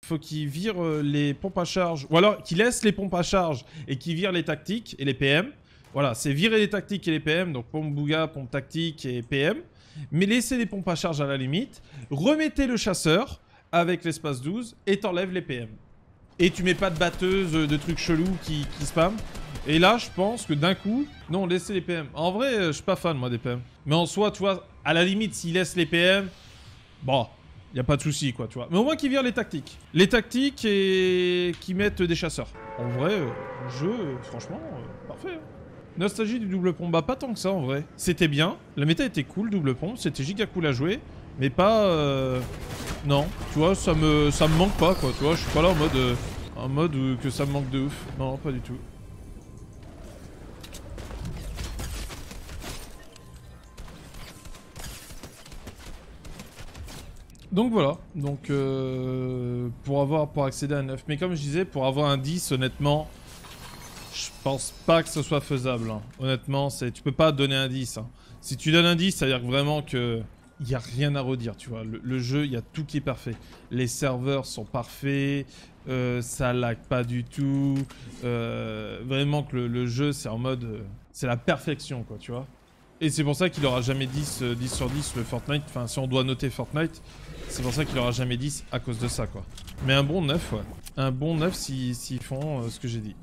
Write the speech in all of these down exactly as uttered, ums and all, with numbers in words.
faut qu'il vire euh, les pompes à charge. Ou alors qu'il laisse les pompes à charge et qu'il vire les tactiques et les P M. Voilà, c'est virer les tactiques et les P M. Donc pompe bouga, pompe tactique et P M. Mais laissez les pompes à charge à la limite. Remettez le chasseur avec l'espace douze et t'enlèves les P M. Et tu mets pas de batteuse, de trucs chelous qui, qui spam. Et là, je pense que d'un coup... Non, laissez les P M. En vrai, je suis pas fan, moi, des P M. Mais en soi, tu vois, à la limite, s'il laisse les P M... Bon, y a pas de souci, quoi, tu vois. Mais au moins qu'ils virent les tactiques. Les tactiques et qu'ils mettent des chasseurs. En vrai, euh, jeu, euh, franchement, euh, parfait. Hein. Nostalgie du double pompe, bah pas tant que ça, en vrai. C'était bien. La méta était cool, double pompe. C'était giga cool à jouer. Mais pas... Euh... Non, tu vois, ça me, ça me manque pas, quoi. Tu vois, je suis pas là en mode... Euh, en mode où que ça me manque de ouf. Non, pas du tout. Donc voilà, donc euh, pour avoir pour accéder à un neuf, mais comme je disais, pour avoir un dix, honnêtement, je pense pas que ce soit faisable. Hein. Honnêtement, c'est tu peux pas donner un dix. Hein. Si tu donnes un dix, ça veut dire que vraiment que il y a rien à redire, tu vois. Le, le jeu, il y a tout qui est parfait. Les serveurs sont parfaits, euh, ça lag pas du tout. Euh, vraiment que le, le jeu, c'est en mode, euh, c'est la perfection, quoi, tu vois. Et c'est pour ça qu'il aura jamais dix, euh, dix sur dix le Fortnite. Enfin, si on doit noter Fortnite. C'est pour ça qu'il aura jamais dix à cause de ça, quoi. Mais un bon neuf, ouais. Un bon neuf s'ils si, si font euh, ce que j'ai dit.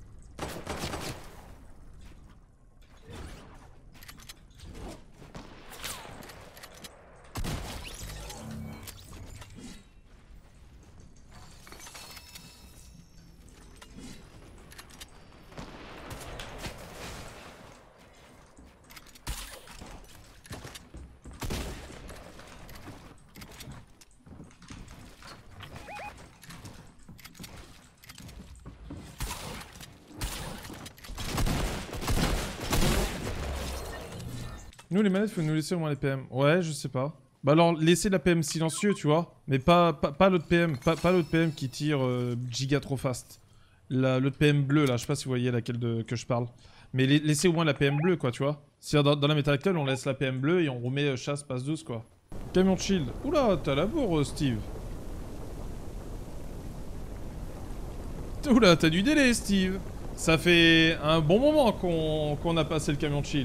Nous, les manettes, faut nous laisser au moins les P M. Ouais, je sais pas. Bah alors, laissez la P M silencieux, tu vois. Mais pas, pas, pas l'autre P M. Pas, pas l'autre P M qui tire euh, giga trop fast. L'autre P M bleu, là. Je sais pas si vous voyez laquelle de, que je parle. Mais la, laissez au moins la P M bleue, quoi, tu vois. C'est-à-dire, dans, dans la méta actuelle, on laisse la P M bleue et on remet euh, chasse, passe douze, quoi. Camion de shield. Oula, t'as la bourre, euh, Steve. Oula, t'as du délai, Steve. Ça fait un bon moment qu'on qu'on a passé le camion de shield.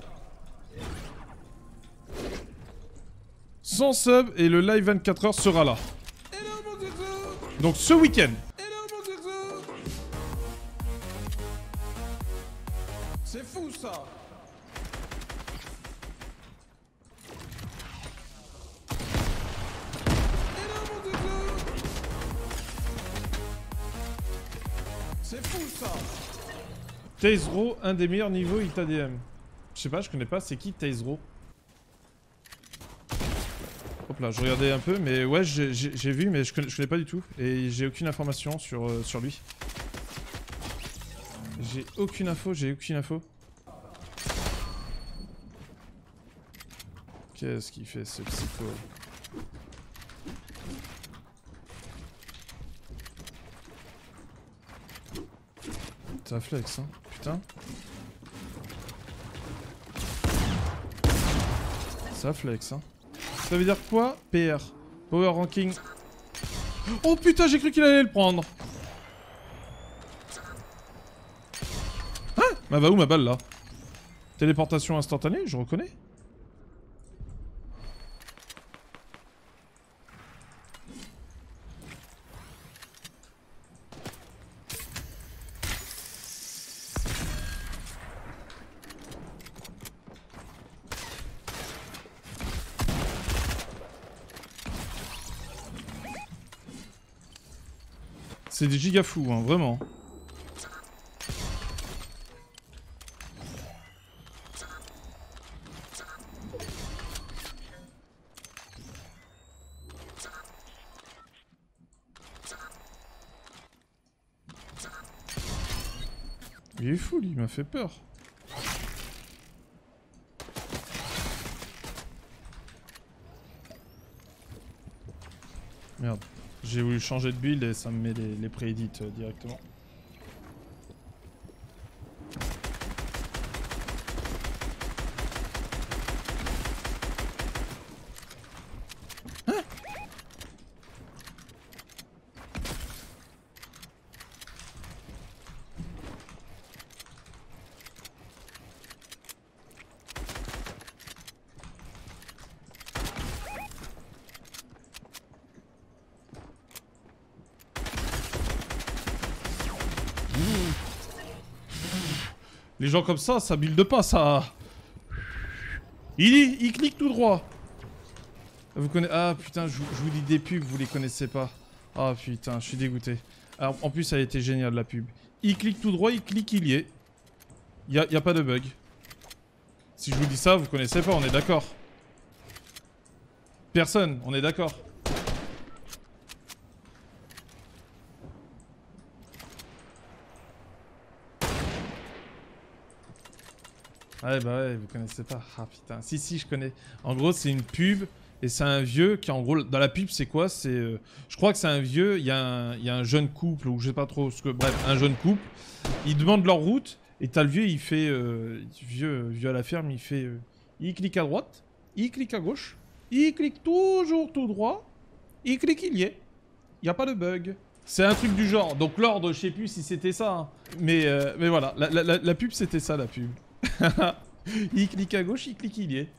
Sans sub et le live vingt-quatre heures sera là. Donc ce week-end. C'est fou ça. C'est fou ça. Tazero, un des meilleurs niveaux I T A D M. Je sais pas, je connais pas, c'est qui Tazero? Hop là, je regardais un peu, mais ouais, j'ai vu, mais je connais, je connais pas du tout. Et j'ai aucune information sur, euh, sur lui. J'ai aucune info, j'ai aucune info. Qu'est-ce qu'il fait ce psycho? Ça flex, hein, putain. Ça flex, hein. Ça veut dire quoi? P R. Power ranking. Oh putain, j'ai cru qu'il allait le prendre. Hein? Bah va où ma balle là? Téléportation instantanée, je reconnais. C'est des giga fous, hein, vraiment. Il est fou, lui, il m'a fait peur. Merde. J'ai voulu changer de build et ça me met les, les préédits euh, directement. Hein? Les gens comme ça, ça build pas, ça. Il, il clique tout droit. Vous connaissez... Ah putain, je, je vous dis des pubs, vous les connaissez pas. Ah putain, je suis dégoûté. Alors, en plus, ça a été génial la pub. Il clique tout droit, il clique, il y est. Il y a, y a pas de bug. Si je vous dis ça, vous connaissez pas, on est d'accord. Personne, on est d'accord. Ouais bah ouais, vous connaissez pas. Ah putain, si si, je connais. En gros, c'est une pub et c'est un vieux qui en gros, dans la pub, c'est quoi? C'est, euh, je crois que c'est un vieux. Il y, y a un jeune couple ou je sais pas trop ce que. Bref, un jeune couple. Ils demandent leur route et t'as le vieux, il fait euh, vieux, vieux à la ferme, il fait. Euh, il clique à droite, il clique à gauche, il clique toujours tout droit, il clique, il y est. Il y a pas de bug. C'est un truc du genre. Donc l'ordre, je sais plus si c'était ça. Hein. Mais euh, mais voilà, la, la, la, la pub, c'était ça la pub. Il clique à gauche, il clique, il y est.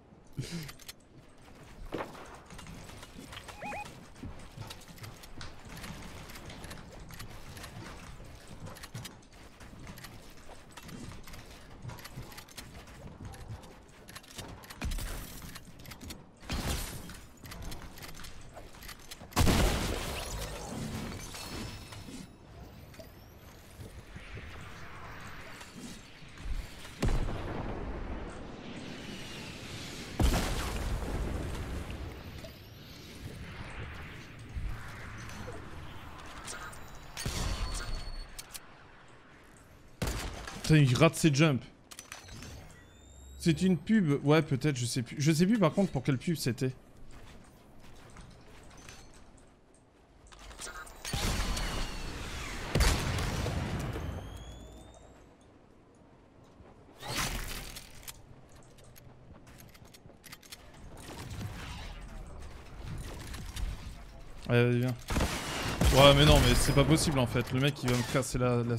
Putain, il rate ses jumps. C'est une pub. Ouais, peut-être, je sais plus. Je sais plus par contre pour quelle pub c'était. Allez, viens. Ouais, mais non, mais c'est pas possible en fait. Le mec, il va me casser la... la...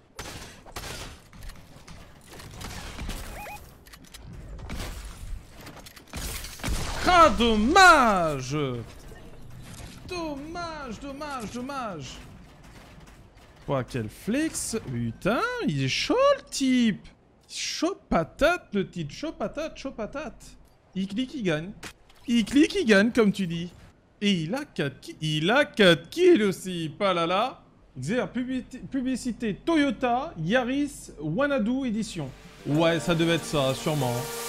Ah, dommage! Dommage, dommage, dommage! Quoi, quel flex? Putain, il est chaud le type! Chaud patate le type, chaud patate, chaud patate! Il clique, il gagne. Il clique, il gagne, comme tu dis. Et il a quatre kills. Il a quatre kills aussi, pas là là. Xer, publicité Toyota Yaris Wanadu édition. Ouais, ça devait être ça, sûrement.